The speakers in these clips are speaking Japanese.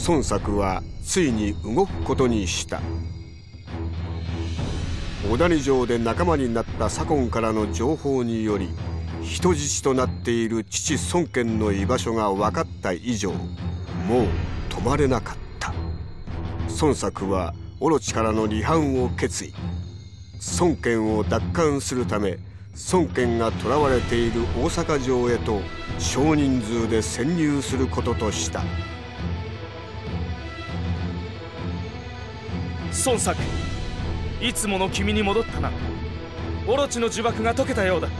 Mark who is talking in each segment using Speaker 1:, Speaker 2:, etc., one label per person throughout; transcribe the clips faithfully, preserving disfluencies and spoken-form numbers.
Speaker 1: 孫作はついに動くことにした。小谷城で仲間になった左近からの情報により、人質となっている父孫権の居場所が分かった以上、もう止まれなかった。孫作はオロチからの離反を決意。孫権を奪還するため、孫権が囚われている大阪城へと少人数で潜入することとした。
Speaker 2: 孫作、いつもの君に戻ったな。オロチの呪縛が解けたようだ。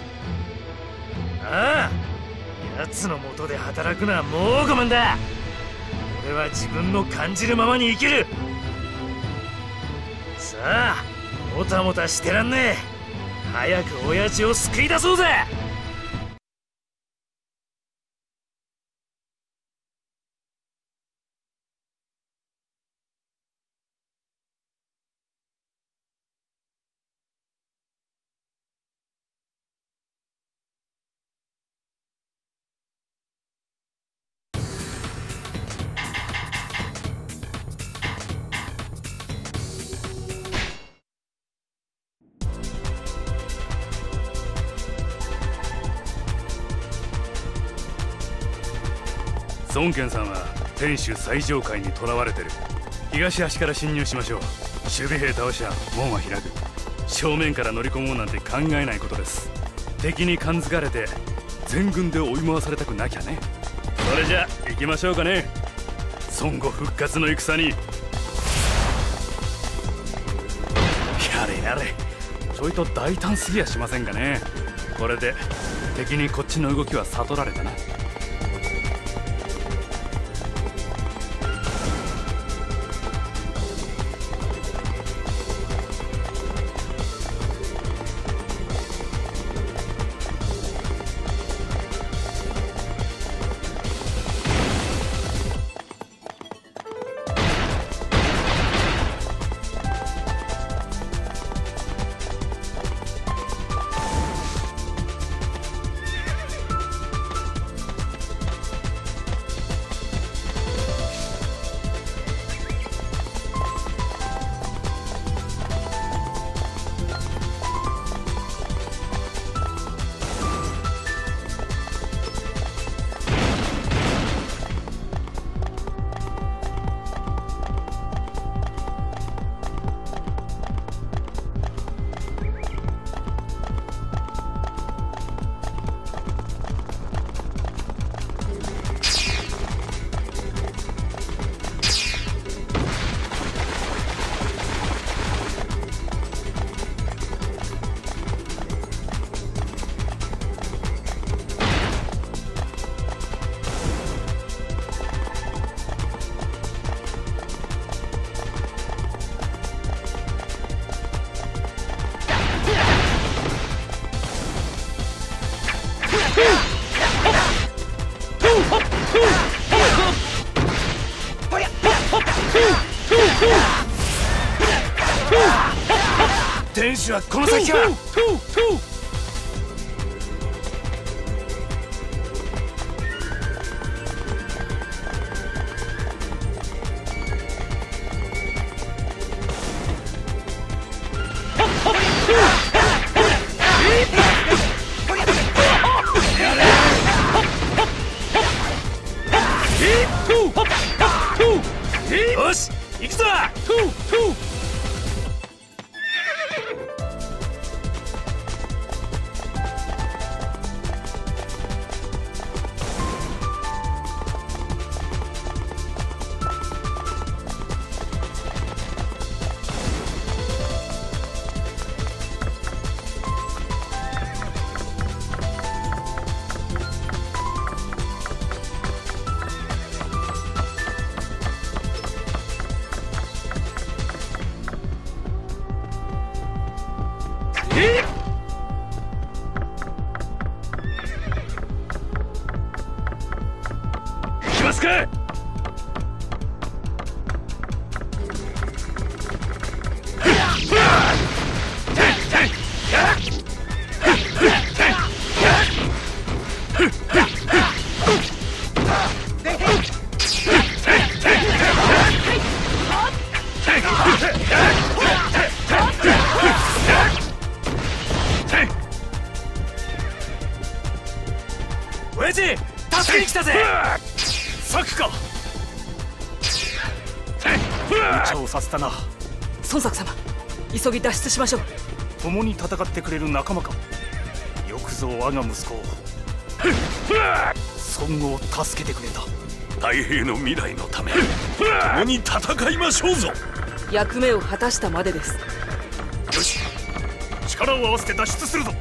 Speaker 3: ああ、奴の下で働くのはもう我慢だ。俺は自分の感じるままに生きる。さあ、もたもたしてらんねえ。早く親父を救い出そうぜ。
Speaker 4: 孫権さんは天守最上階に囚われてる。東端から侵入しましょう。守備兵倒しゃ門は開く。正面から乗り込もうなんて考えないことです。敵に感づかれて全軍で追い回されたくなきゃね。それじゃ行きましょうかね。孫悟復活の戦に。やれやれ、ちょいと大胆すぎやしませんかね。これで敵にこっちの動きは悟られたな。
Speaker 3: 天守はこの先か。よし、行くぞ。 親父、助けに来たぜ。
Speaker 4: 策か。
Speaker 3: 無茶をさせたな。
Speaker 5: 孫作様、急ぎ脱出しましょう。
Speaker 3: 共に戦ってくれる仲間か。よくぞ我が息子を孫悟を助けてくれた。
Speaker 4: 太平の未来のため共に戦いましょうぞ。
Speaker 5: 役目を果たしたまでです。
Speaker 3: よし、力を合わせて脱出するぞ。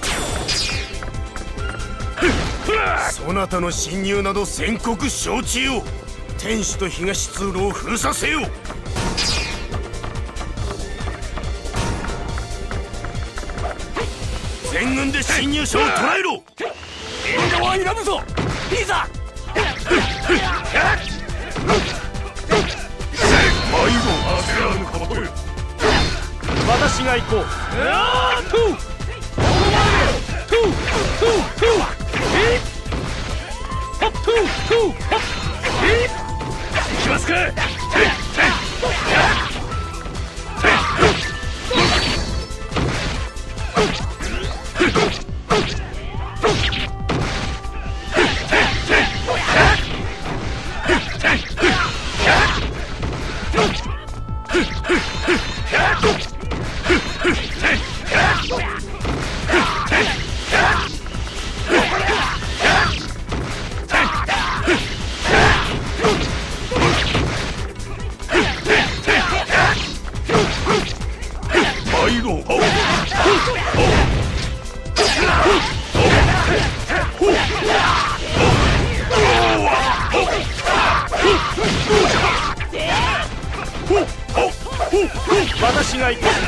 Speaker 1: そなたの侵入など宣告承知よ。天守と東通路を封鎖せよ。全軍で侵入者を捕らえろ。
Speaker 3: 援護はいらぬぞ。いざ。
Speaker 2: 私が行こう。
Speaker 3: 行きますか。
Speaker 2: 私が行こう。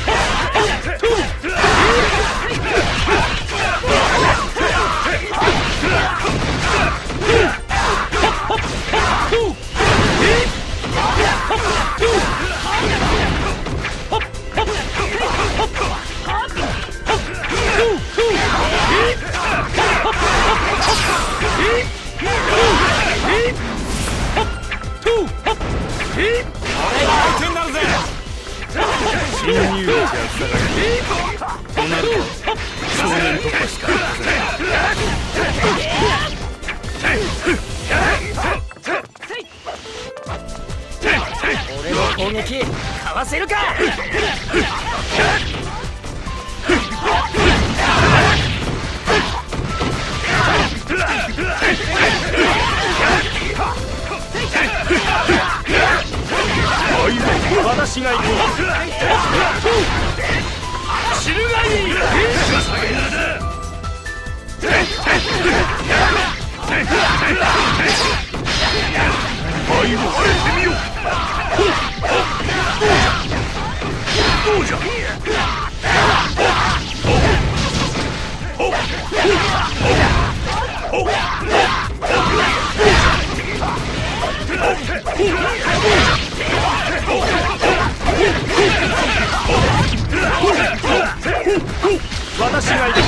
Speaker 2: 侵入口は塞がれている。となると正面突破しか
Speaker 3: 俺の攻撃かわせるか。
Speaker 2: 私が行こう。
Speaker 3: 知るがいい。
Speaker 4: どうじゃ。
Speaker 2: 私が行く。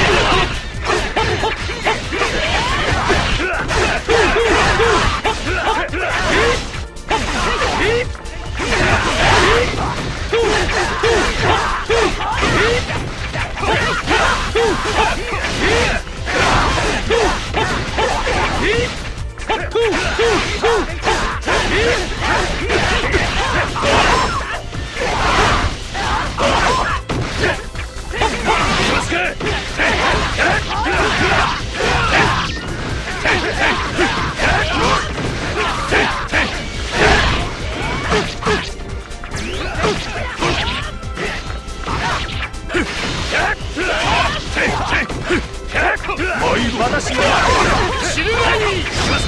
Speaker 2: 私が知るがいい。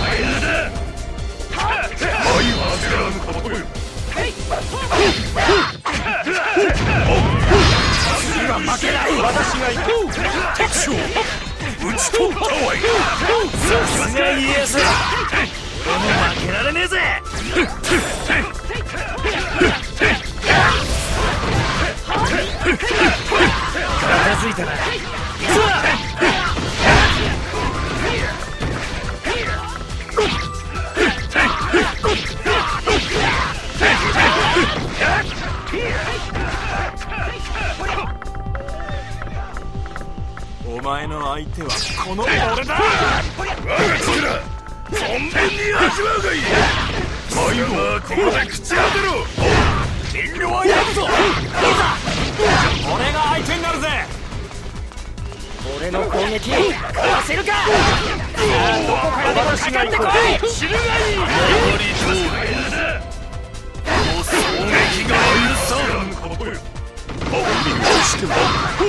Speaker 3: 負けない。
Speaker 2: 私が行こう。
Speaker 4: 敵将討ち取ったわい。
Speaker 3: さすが家康。俺も負けられねえぜ。片付いたな。
Speaker 2: お前の相手はこの俺だ。我が力存分に味わうがいい。最後はここで朽ち果てろ。遠慮はやるぞ。いざ俺が相手になるぜ。
Speaker 3: 俺の攻撃かわせるか。さあどこからでもかかってこい。知るがいい。やはりそうだ。この衝撃が許さん。この時間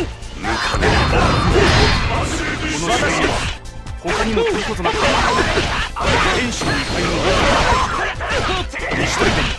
Speaker 3: は他にも来ることなく天使の位牌の一人で